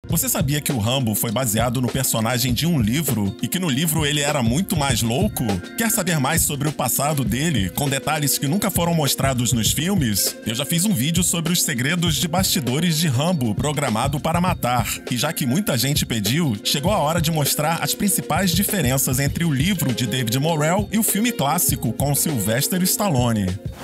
Você sabia que o Rambo foi baseado no personagem de um livro e que no livro ele era muito mais louco? Quer saber mais sobre o passado dele, com detalhes que nunca foram mostrados nos filmes? Eu já fiz um vídeo sobre os segredos de bastidores de Rambo, programado para matar. E já que muita gente pediu, chegou a hora de mostrar as principais diferenças entre o livro de David Morrell e o filme clássico com Sylvester Stallone.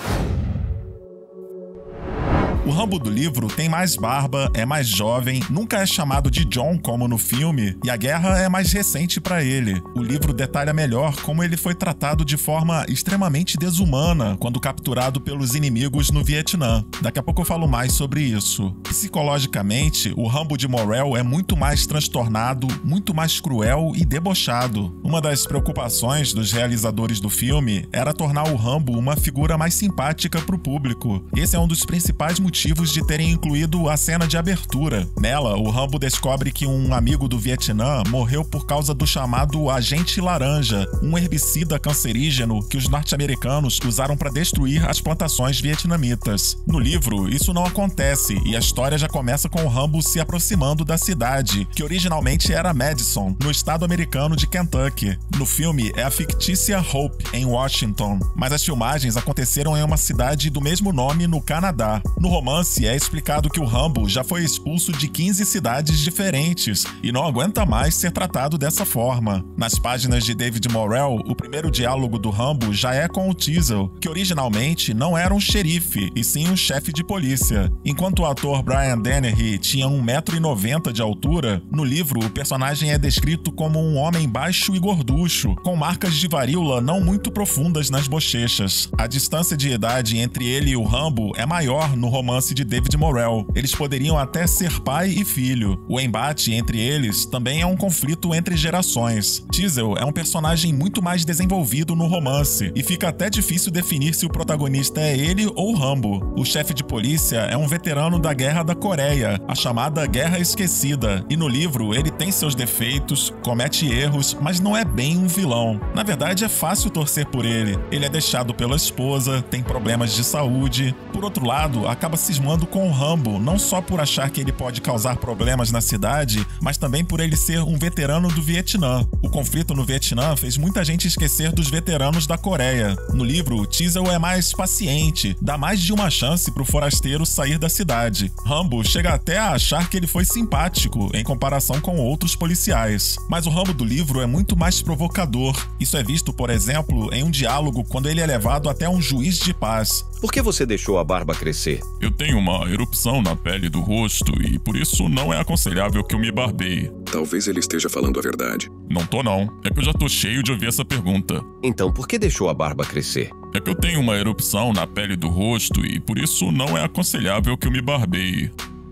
O Rambo do livro tem mais barba, é mais jovem, nunca é chamado de John como no filme, e a guerra é mais recente para ele. O livro detalha melhor como ele foi tratado de forma extremamente desumana quando capturado pelos inimigos no Vietnã. Daqui a pouco eu falo mais sobre isso. Psicologicamente, o Rambo de Morrell é muito mais transtornado, muito mais cruel e debochado. Uma das preocupações dos realizadores do filme era tornar o Rambo uma figura mais simpática para o público. Esse é um dos principais motivos de terem incluído a cena de abertura. Nela, o Rambo descobre que um amigo do Vietnã morreu por causa do chamado Agente Laranja, um herbicida cancerígeno que os norte-americanos usaram para destruir as plantações vietnamitas. No livro, isso não acontece e a história já começa com o Rambo se aproximando da cidade, que originalmente era Madison, no estado americano de Kentucky. No filme, é a fictícia Hope, em Washington, mas as filmagens aconteceram em uma cidade do mesmo nome no Canadá. No romance é explicado que o Rambo já foi expulso de 15 cidades diferentes e não aguenta mais ser tratado dessa forma. Nas páginas de David Morrell, o primeiro diálogo do Rambo já é com o Teasel, que originalmente não era um xerife, e sim um chefe de polícia. Enquanto o ator Brian Dennehy tinha 1,90 m de altura, no livro o personagem é descrito como um homem baixo e gorducho, com marcas de varíola não muito profundas nas bochechas. A distância de idade entre ele e o Rambo é maior no romance de David Morrell. Eles poderiam até ser pai e filho. O embate entre eles também é um conflito entre gerações. Teasel é um personagem muito mais desenvolvido no romance, e fica até difícil definir se o protagonista é ele ou Rambo. O chefe de polícia é um veterano da Guerra da Coreia, a chamada Guerra Esquecida, e no livro ele tem seus defeitos, comete erros, mas não é bem um vilão. Na verdade, é fácil torcer por ele. Ele é deixado pela esposa, tem problemas de saúde. Por outro lado, acaba cismando com o Rambo, não só por achar que ele pode causar problemas na cidade, mas também por ele ser um veterano do Vietnã. O conflito no Vietnã fez muita gente esquecer dos veteranos da Coreia. No livro, Teasel é mais paciente, dá mais de uma chance pro forasteiro sair da cidade. Rambo chega até a achar que ele foi simpático em comparação com outros policiais. Mas o Rambo do livro é muito mais provocador. Isso é visto, por exemplo, em um diálogo quando ele é levado até um juiz de paz. Por que você deixou a barba crescer? Eu tenho uma erupção na pele do rosto e por isso não é aconselhável que eu me barbeie. Talvez ele esteja falando a verdade. Não tô não. É que eu já tô cheio de ouvir essa pergunta. Então, por que deixou a barba crescer? É que eu tenho uma erupção na pele do rosto e por isso não é aconselhável que eu me barbeie.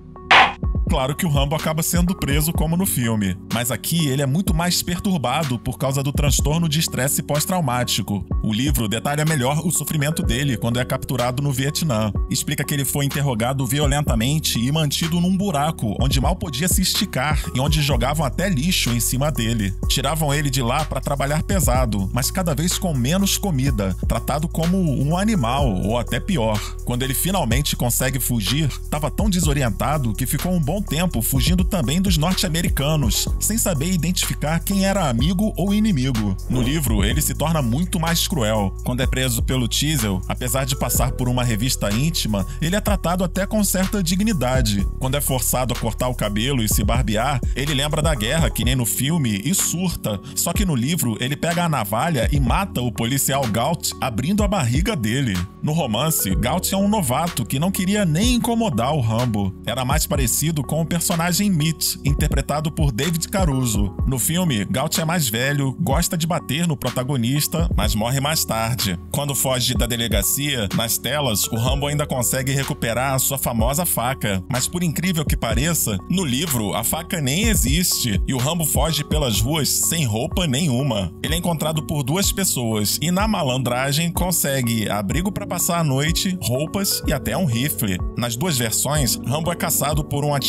Claro que o Rambo acaba sendo preso como no filme, mas aqui ele é muito mais perturbado por causa do transtorno de estresse pós-traumático. O livro detalha melhor o sofrimento dele quando é capturado no Vietnã. Explica que ele foi interrogado violentamente e mantido num buraco onde mal podia se esticar e onde jogavam até lixo em cima dele. Tiravam ele de lá para trabalhar pesado, mas cada vez com menos comida, tratado como um animal ou até pior. Quando ele finalmente consegue fugir, estava tão desorientado que ficou um bom tempo fugindo também dos norte-americanos, sem saber identificar quem era amigo ou inimigo. No livro, ele se torna muito mais cruel. Quando é preso pelo Teasel, apesar de passar por uma revista íntima, ele é tratado até com certa dignidade. Quando é forçado a cortar o cabelo e se barbear, ele lembra da guerra, que nem no filme, e surta. Só que no livro, ele pega a navalha e mata o policial Gaut, abrindo a barriga dele. No romance, Gaut é um novato que não queria nem incomodar o Rambo. Era mais parecido com o personagem Mitch, interpretado por David Caruso. No filme, Gaut é mais velho, gosta de bater no protagonista, mas morre mais tarde. Quando foge da delegacia, nas telas, o Rambo ainda consegue recuperar a sua famosa faca. Mas por incrível que pareça, no livro, a faca nem existe e o Rambo foge pelas ruas sem roupa nenhuma. Ele é encontrado por duas pessoas e na malandragem consegue abrigo para passar a noite, roupas e até um rifle. Nas duas versões, Rambo é caçado por um atirador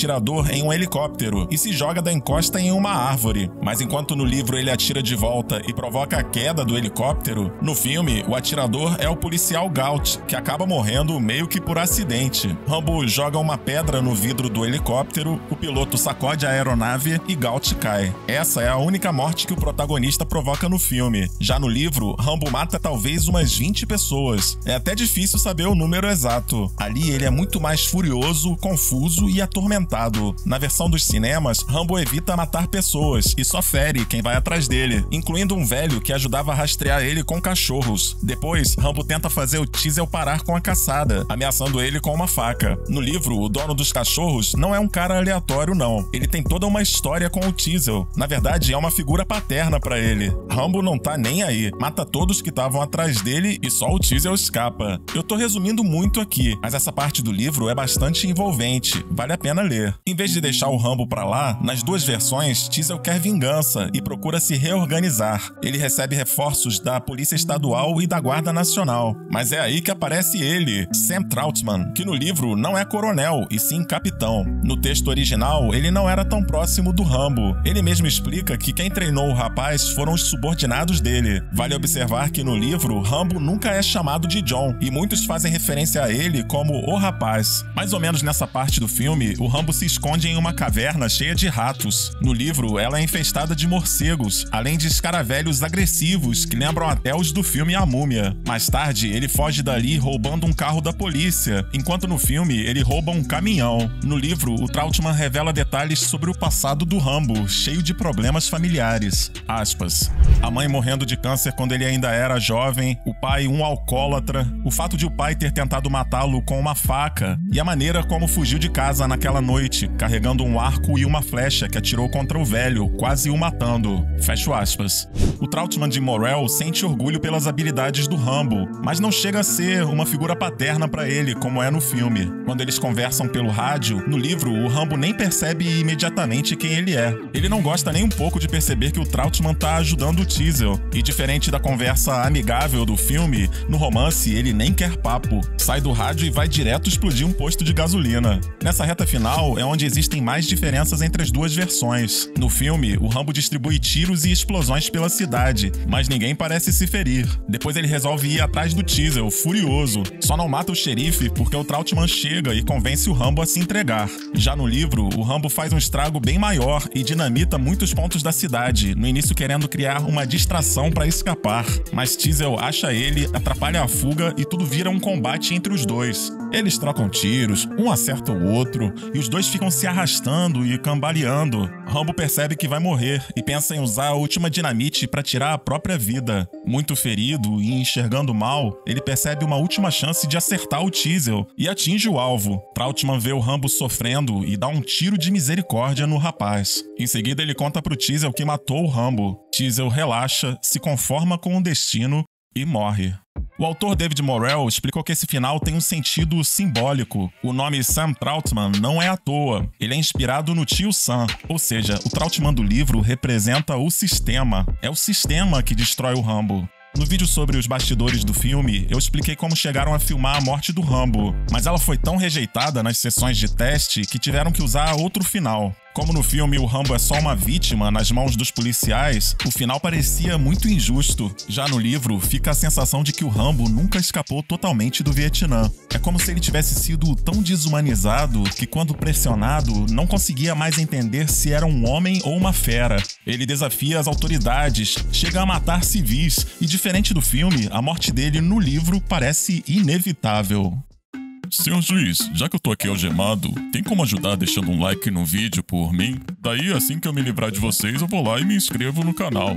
atirador em um helicóptero e se joga da encosta em uma árvore. Mas enquanto no livro ele atira de volta e provoca a queda do helicóptero, no filme o atirador é o policial Gaut, que acaba morrendo meio que por acidente. Rambo joga uma pedra no vidro do helicóptero, o piloto sacode a aeronave e Gaut cai. Essa é a única morte que o protagonista provoca no filme. Já no livro, Rambo mata talvez umas 20 pessoas. É até difícil saber o número exato. Ali ele é muito mais furioso, confuso e atormentado. Na versão dos cinemas, Rambo evita matar pessoas e só fere quem vai atrás dele, incluindo um velho que ajudava a rastrear ele com cachorros. Depois, Rambo tenta fazer o Teasel parar com a caçada, ameaçando ele com uma faca. No livro, o dono dos cachorros não é um cara aleatório, não. Ele tem toda uma história com o Teasel. Na verdade, é uma figura paterna pra ele. Rambo não tá nem aí. Mata todos que estavam atrás dele e só o Teasel escapa. Eu tô resumindo muito aqui, mas essa parte do livro é bastante envolvente. Vale a pena ler. Em vez de deixar o Rambo pra lá, nas duas versões, Teasel quer vingança e procura se reorganizar. Ele recebe reforços da Polícia Estadual e da Guarda Nacional. Mas é aí que aparece ele, Sam Trautman, que no livro não é coronel, e sim capitão. No texto original, ele não era tão próximo do Rambo. Ele mesmo explica que quem treinou o rapaz foram os subordinados dele. Vale observar que no livro, Rambo nunca é chamado de John, e muitos fazem referência a ele como o rapaz. Mais ou menos nessa parte do filme, o Rambo se esconde em uma caverna cheia de ratos. No livro, ela é infestada de morcegos, além de escaravelhos agressivos que lembram até os do filme A Múmia. Mais tarde, ele foge dali roubando um carro da polícia, enquanto no filme ele rouba um caminhão. No livro, o Trautman revela detalhes sobre o passado do Rambo, cheio de problemas familiares. Aspas. A mãe morrendo de câncer quando ele ainda era jovem, o pai um alcoólatra, o fato de o pai ter tentado matá-lo com uma faca e a maneira como fugiu de casa naquela noite, carregando um arco e uma flecha que atirou contra o velho, quase o matando. Fecho aspas. O Trautman de Morrell sente orgulho pelas habilidades do Rambo, mas não chega a ser uma figura paterna para ele, como é no filme. Quando eles conversam pelo rádio, no livro, o Rambo nem percebe imediatamente quem ele é. Ele não gosta nem um pouco de perceber que o Trautman tá ajudando o Teasel. E diferente da conversa amigável do filme, no romance ele nem quer papo. Sai do rádio e vai direto explodir um posto de gasolina. Nessa reta final é onde existem mais diferenças entre as duas versões. No filme, o Rambo distribui tiros e explosões pela cidade, mas ninguém parece se ferir. Depois ele resolve ir atrás do Teasel, furioso. Só não mata o xerife porque o Trautman chega e convence o Rambo a se entregar. Já no livro, o Rambo faz um estrago bem maior e dinamita muitos pontos da cidade, no início querendo criar uma distração para escapar. Mas Teasel acha ele, atrapalha a fuga e tudo vira um combate entre os dois. Eles trocam tiros, um acerta o outro, e os dois ficam se arrastando e cambaleando. Rambo percebe que vai morrer e pensa em usar a última dinamite para tirar a própria vida. Muito ferido e enxergando mal, ele percebe uma última chance de acertar o Teasel e atinge o alvo. Trautman vê o Rambo sofrendo e dá um tiro de misericórdia no rapaz. Em seguida, ele conta pro Teasel que matou o Rambo. Teasel relaxa, se conforma com o destino e morre. O autor David Morrell explicou que esse final tem um sentido simbólico. O nome Sam Trautman não é à toa. Ele é inspirado no tio Sam, ou seja, o Trautman do livro representa o sistema. É o sistema que destrói o Rambo. No vídeo sobre os bastidores do filme, eu expliquei como chegaram a filmar a morte do Rambo, mas ela foi tão rejeitada nas sessões de teste que tiveram que usar outro final. Como no filme o Rambo é só uma vítima nas mãos dos policiais, o final parecia muito injusto. Já no livro, fica a sensação de que o Rambo nunca escapou totalmente do Vietnã. É como se ele tivesse sido tão desumanizado que, quando pressionado, não conseguia mais entender se era um homem ou uma fera. Ele desafia as autoridades, chega a matar civis, e diferente do filme, a morte dele no livro parece inevitável. Senhor juiz, já que eu tô aqui algemado, tem como ajudar deixando um like no vídeo por mim? Daí, assim que eu me livrar de vocês, eu vou lá e me inscrevo no canal.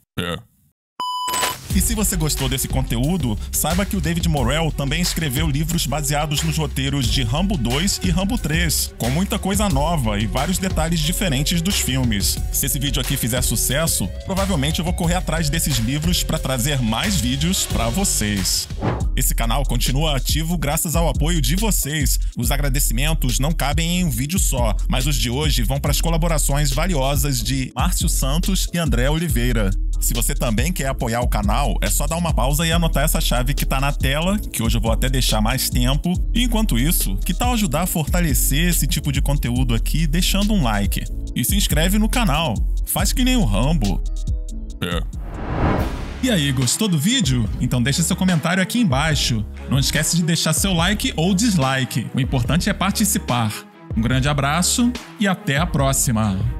E se você gostou desse conteúdo, saiba que o David Morrell também escreveu livros baseados nos roteiros de Rambo 2 e Rambo 3, com muita coisa nova e vários detalhes diferentes dos filmes. Se esse vídeo aqui fizer sucesso, provavelmente eu vou correr atrás desses livros para trazer mais vídeos para vocês. Esse canal continua ativo graças ao apoio de vocês. Os agradecimentos não cabem em um vídeo só, mas os de hoje vão para as colaborações valiosas de Márcio Santos e André Oliveira. Se você também quer apoiar o canal, é só dar uma pausa e anotar essa chave que tá na tela, que hoje eu vou até deixar mais tempo. E enquanto isso, que tal ajudar a fortalecer esse tipo de conteúdo aqui deixando um like? E se inscreve no canal. Faz que nem o Rambo. E aí, gostou do vídeo? Então deixa seu comentário aqui embaixo. Não esquece de deixar seu like ou dislike. O importante é participar. Um grande abraço e até a próxima!